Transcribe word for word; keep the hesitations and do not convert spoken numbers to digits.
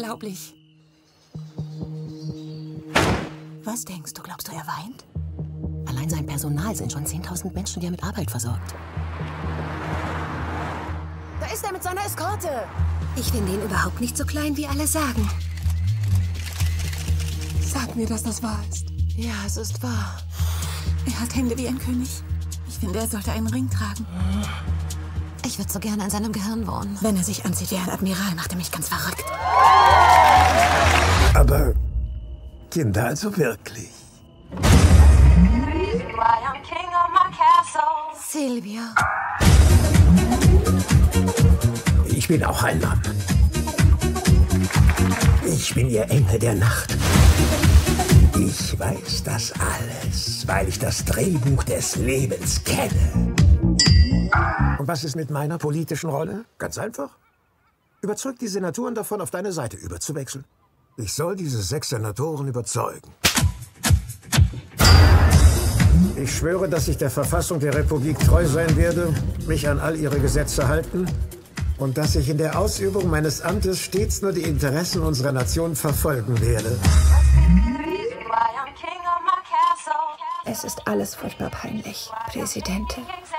unglaublich. Was denkst du? Glaubst du, er weint? Allein sein Personal sind schon zehntausend Menschen, die er mit Arbeit versorgt. Da ist er mit seiner Eskorte. Ich finde ihn überhaupt nicht so klein, wie alle sagen. Sag mir, dass das wahr ist. Ja, es ist wahr. Er hat Hände wie ein König. Ich finde, er sollte einen Ring tragen. Ich würde so gerne an seinem Gehirn wohnen. Wenn er sich anzieht wie ein Admiral, macht er mich ganz verrückt. Aber Kinder also wirklich. Silvio. Ich bin auch ein Mann. Ich bin ihr Engel der Nacht. Ich weiß das alles, weil ich das Drehbuch des Lebens kenne. Und was ist mit meiner politischen Rolle? Ganz einfach. Überzeug die Senatoren davon, auf deine Seite überzuwechseln. Ich soll diese sechs Senatoren überzeugen. Ich schwöre, dass ich der Verfassung der Republik treu sein werde, mich an all ihre Gesetze halten und dass ich in der Ausübung meines Amtes stets nur die Interessen unserer Nation verfolgen werde. Es ist alles furchtbar peinlich, Präsidentin.